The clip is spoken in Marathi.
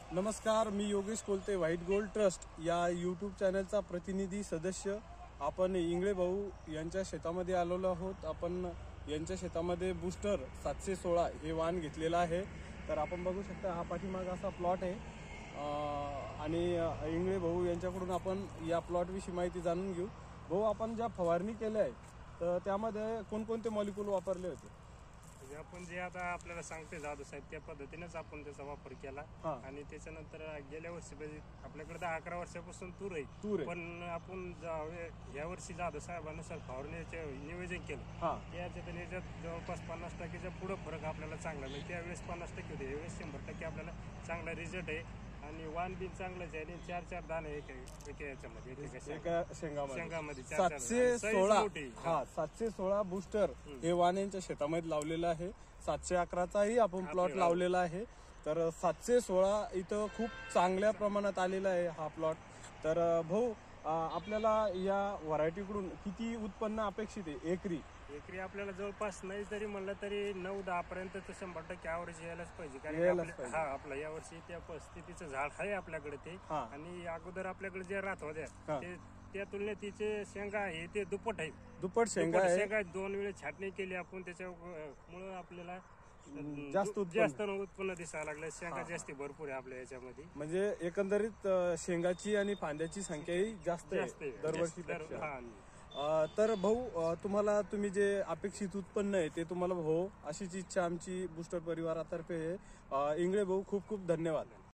नमस्कार, मी Yogesh Kolte, white gold trust या यूट्यूब चॅनलचा प्रतिनिधी सदस्य. आपण इंगळे भाऊ यांच्या शेतामध्ये आलेलो आहोत. आपण यांच्या शेतामध्ये बूस्टर 716 हे वाहन घेतलेलं आहे. तर आपण बघू शकता हा पाठीमाग असा प्लॉट आहे आणि इंगळे भाऊ यांच्याकडून आपण या प्लॉटविषयी माहिती जाणून घेऊ. भाऊ, आपण ज्या फवारणी केल्या आहे तर त्यामध्ये कोणकोणते मॉलिक्यूल वापरले होते? आपण जे आता आपल्याला सांगते जाधव साहेब त्या पद्धतीनेच आपण त्याचा वापर केला. आणि त्याच्यानंतर गेल्या वर्षी आपल्याकडे 10-11 वर्षापासून तूर आहे, पण आपण या वर्षी जाधव साहेबांनुसार फवारणीचे नियोजन केलं. याच्यात जवळपास 50% पुढे फरक आपल्याला चांगला मिळेल. त्यावेळेस 50% होते, यावेळेस 100% आपल्याला चांगला रिझल्ट आहे. आणि वाण बिन चांगलंच आहे. आणि 4-4 दाणे याच्यामध्ये एका शेंगामध्ये 716 716 बूस्टर हे वाण्यांच्या शेतामध्ये लावलेलं आहे. 711चाही आपण प्लॉट लावलेला आहे. तर 716 इथं खूप चांगल्या प्रमाणात आलेला आहे हा प्लॉट. तर भाऊ, आपल्याला या व्हरायटीकडून किती उत्पन्न अपेक्षित आहे एकरी? आपल्याला जवळपास नाही तरी म्हणलं तरी 9-10 पर्यंत 100% ॲव्हरेज यायलाच पाहिजे. कारण आपलं या वर्षी त्या परिस्थितीचं झाड आहे आपल्याकडे ते. आणि अगोदर आपल्याकडे जे राहत होत्या त्या तुलनेत तिचे शेंगा आहे ते दुप्पट आहे. दुप्पट शेंगा 2 वेळेस छाटणी केली आपण, त्याच्यामुळे आपल्याला जास्त उत्पन्न दिसायला लागलं. शेंगा जास्ती भरपूर आहे आपल्या याच्यामध्ये. म्हणजे एकंदरीत शेंगाची आणि फांद्याची संख्याही जास्त आहे दरवर्षी. तर भाऊ, तुम्ही जे अपेक्षित उत्पन्न आहे ते तुम्हाला भाऊ अशीच इच्छा आमची बूस्टर परिवारातर्फे आहे. इंगळे भाऊ, खूप खूप धन्यवाद.